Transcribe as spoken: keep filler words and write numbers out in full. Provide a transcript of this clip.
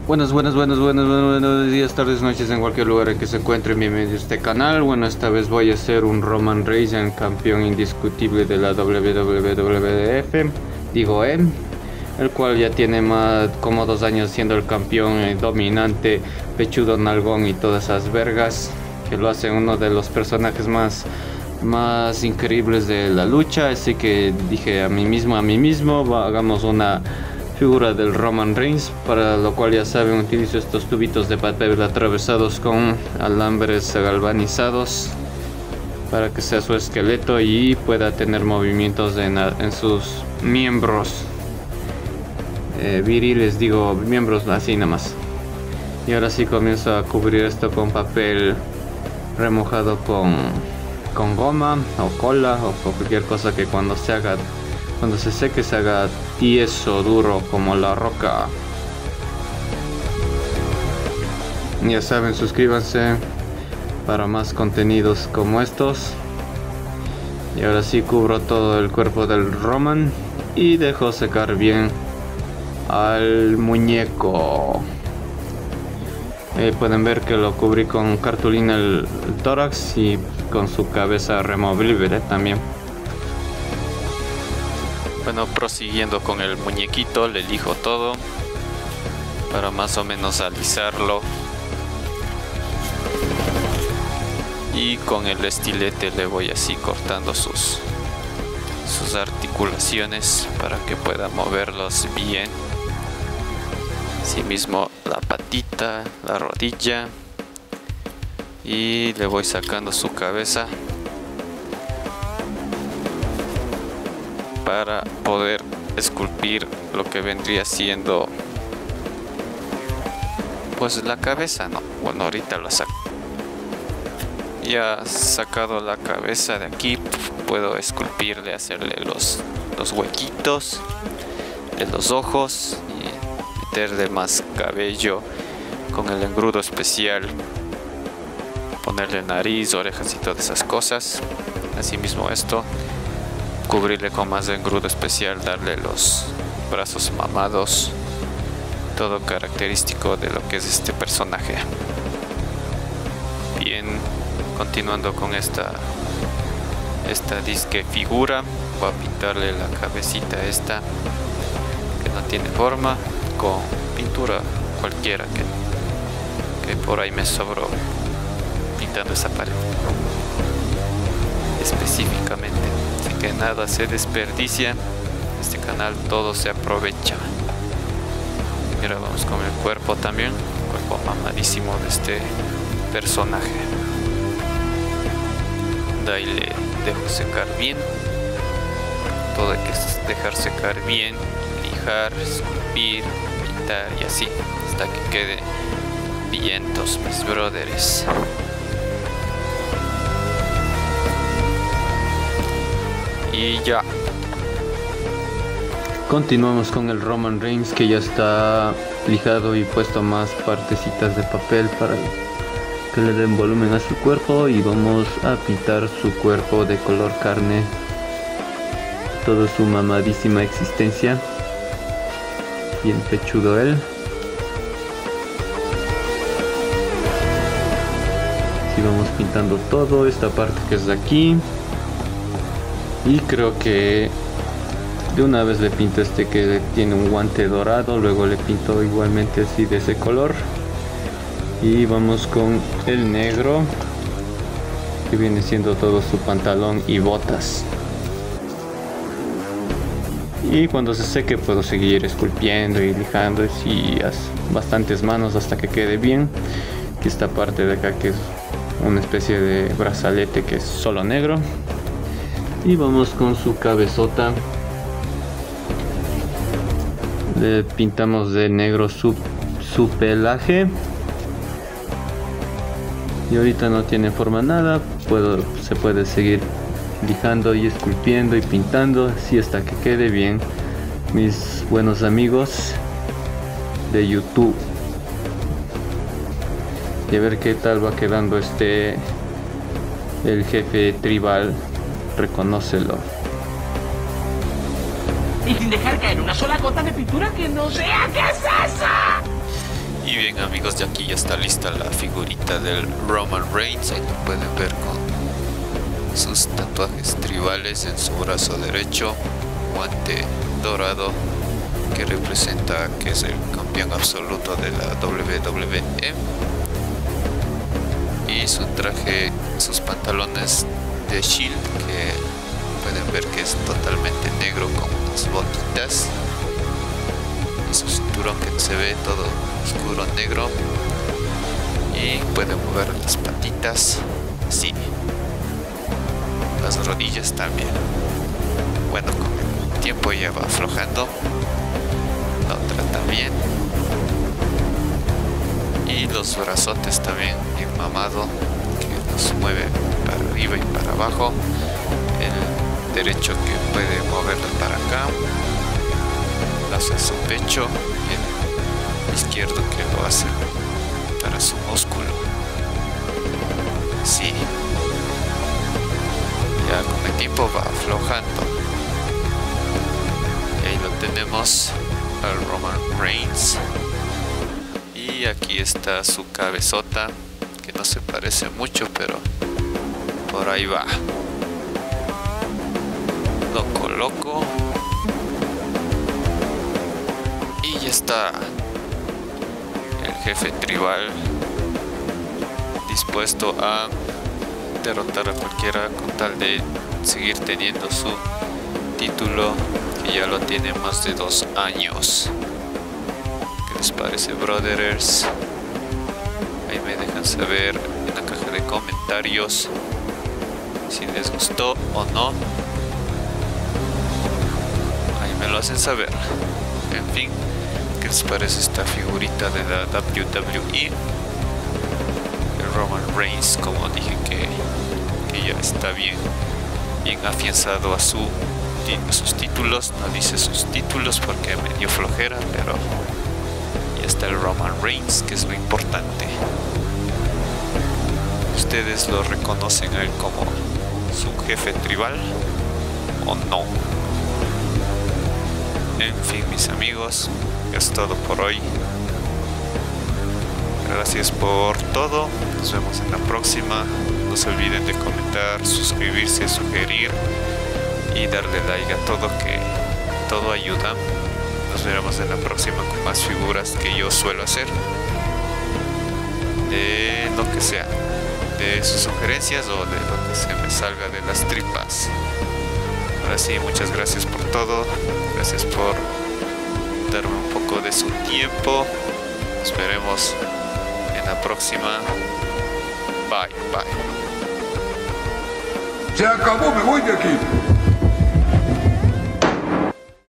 Buenas, buenas, buenas, buenas, buenos, buenos días, tardes, noches, en cualquier lugar en que se encuentren. Bienvenidos a este canal. Bueno, esta vez voy a hacer un Roman Reigns, el campeón indiscutible de la W W F, digo, eh, el cual ya tiene más como dos años siendo el campeón eh, dominante, pechudo, nalgón y todas esas vergas, que lo hacen uno de los personajes más, más increíbles de la lucha. Así que dije a mí mismo, a mí mismo, va, hagamos una figura del Roman Reigns, para lo cual ya saben, utilizo estos tubitos de papel atravesados con alambres galvanizados para que sea su esqueleto y pueda tener movimientos en, en sus miembros eh, viriles, digo miembros así nada más. Y ahora sí comienzo a cubrir esto con papel remojado con, con goma o cola o cualquier cosa que cuando se haga Cuando se seque se haga tieso, duro como la roca. Ya saben, suscríbanse para más contenidos como estos. Y ahora sí cubro todo el cuerpo del Roman y dejo secar bien al muñeco. Eh, pueden ver que lo cubrí con cartulina el, el tórax y con su cabeza removible también. Bueno, prosiguiendo con el muñequito, le elijo todo para más o menos alisarlo, y con el estilete le voy así cortando sus sus articulaciones para que pueda moverlos bien. Asimismo la patita, la rodilla, y le voy sacando su cabeza para poder esculpir lo que vendría siendo pues la cabeza, ¿no? Bueno, ahorita lo saco. Ya sacado la cabeza de aquí, puedo esculpirle, hacerle los, los huequitos de los ojos y meterle más cabello con el engrudo especial, ponerle nariz, orejas y todas esas cosas. Asimismo esto, cubrirle con más de engrudo especial, darle los brazos mamados, todo característico de lo que es este personaje. Bien, continuando con esta esta disque figura, voy a pintarle la cabecita esta que no tiene forma con pintura cualquiera que, que por ahí me sobró pintando esa pared específicamente. Que nada se desperdicia, este canal todo se aprovecha. Y ahora vamos con el cuerpo también, cuerpo mamadísimo de este personaje. De ahí le dejo secar bien, todo hay que dejar secar bien, lijar, esculpir, pintar y así hasta que quede vientos, mis brothers. Y ya. Continuamos con el Roman Reigns, que ya está lijado y puesto más partecitas de papel para que le den volumen a su cuerpo, y vamos a pintar su cuerpo de color carne, toda su mamadísima existencia, bien pechudo él. Así vamos pintando todo, esta parte que es de aquí. Y creo que de una vez le pinto este que tiene un guante dorado, luego le pinto igualmente así de ese color. Y vamos con el negro, que viene siendo todo su pantalón y botas. Y cuando se seque puedo seguir esculpiendo y lijando y bastantes manos hasta que quede bien. Y esta parte de acá que es una especie de brazalete que es solo negro. Y vamos con su cabezota, le pintamos de negro su, su pelaje. Y ahorita no tiene forma nada, puedo, se puede seguir lijando y esculpiendo y pintando así hasta que quede bien, mis buenos amigos de YouTube. Y a ver qué tal va quedando este, el jefe tribal. Reconócelo. Y sin dejar caer una sola gota de pintura que no sea. ¿Qué es eso? Y bien amigos, ya aquí ya está lista la figurita del Roman Reigns. Ahí lo pueden ver con sus tatuajes tribales en su brazo derecho, guante dorado que representa que es el campeón absoluto de la W W E, y su traje, sus pantalones de Shield, que pueden ver que es totalmente negro con unas botitas, y su cinturón que se ve todo oscuro negro, y puede mover las patitas así, las rodillas también. Bueno, con el tiempo ya va aflojando, la otra también, y los brazotes también bien mamado, que los mueve para arriba y para abajo, el derecho que puede moverlo para acá, hacia su pecho, y el izquierdo que lo hace para su músculo. Sí, ya con el tiempo va aflojando, y ahí lo tenemos al Roman Reigns. Y aquí está su cabezota, que no se parece mucho, pero por ahí va. Lo coloco y ya está el jefe tribal dispuesto a derrotar a cualquiera con tal de seguir teniendo su título, que ya lo tiene más de dos años. ¿Qué les parece, brothers? Ahí me dejan saber en la caja de comentarios si les gustó o no. Ahí me lo hacen saber. En fin, ¿qué les parece esta figurita de la W W E? El Roman Reigns, como dije que, que ya está bien, bien afianzado a su, a sus títulos. No dice sus títulos porque me dio flojera, pero ya está el Roman Reigns, que es lo importante. ¿Ustedes lo reconocen a él como su jefe tribal o no? En fin, mis amigos, es todo por hoy. Gracias por todo. Nos vemos en la próxima. No se olviden de comentar, suscribirse, sugerir y darle like a todo, que todo ayuda. Nos veremos en la próxima con más figuras que yo suelo hacer, de lo que sea, de sus sugerencias o de lo que se me salga de las tripas. Ahora sí, muchas gracias por todo. Gracias por darme un poco de su tiempo. Nos veremos en la próxima. Bye, bye. Se acabó, me voy de aquí.